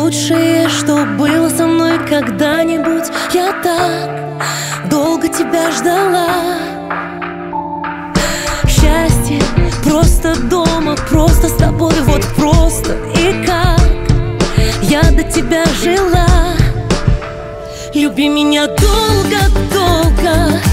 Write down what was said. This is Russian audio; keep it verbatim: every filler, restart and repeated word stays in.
лучшее, что было со мной когда-нибудь. Я так долго тебя ждала. Счастье просто дома, просто с тобой, вот просто. И как я до тебя жила. Люби меня долго-долго,